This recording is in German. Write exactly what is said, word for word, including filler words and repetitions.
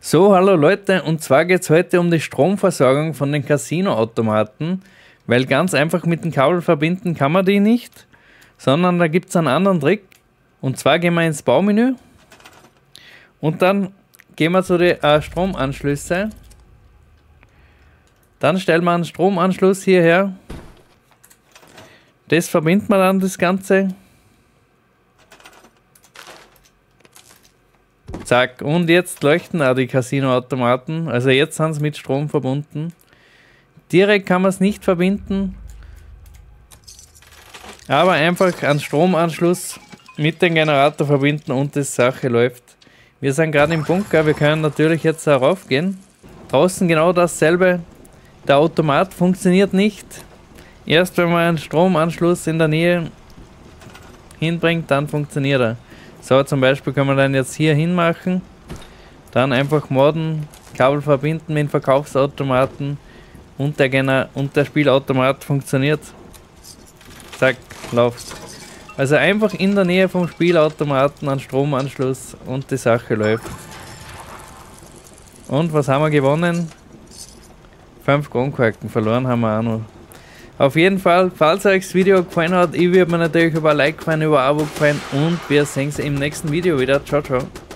So, hallo Leute, und zwar geht es heute um die Stromversorgung von den Casino-Automaten, weil ganz einfach mit dem Kabel verbinden kann man die nicht, sondern da gibt es einen anderen Trick. Und zwar gehen wir ins Baumenü und dann gehen wir zu den äh, Stromanschlüssen. Dann stellen wir einen Stromanschluss hierher. Das verbindet man dann das Ganze. Zack, und jetzt leuchten auch die Casino-Automaten. Also jetzt sind sie mit Strom verbunden. Direkt kann man es nicht verbinden. Aber einfach einen Stromanschluss mit dem Generator verbinden und die Sache läuft. Wir sind gerade im Bunker, wir können natürlich jetzt darauf gehen. Draußen genau dasselbe. Der Automat funktioniert nicht. Erst wenn man einen Stromanschluss in der Nähe hinbringt, dann funktioniert er. So, zum Beispiel kann man dann jetzt hier hinmachen, dann einfach modden, Kabel verbinden mit dem Verkaufsautomaten und der, Gener und der Spielautomat funktioniert. Zack, läuft. Also einfach in der Nähe vom Spielautomaten einen Stromanschluss und die Sache läuft. Und was haben wir gewonnen? fünf Kronkorken, verloren haben wir auch noch. Auf jeden Fall, falls euch das Video gefallen hat, ich würde mir natürlich über ein Like freuen, über ein Abo freuen und wir sehen uns im nächsten Video wieder. Ciao, ciao.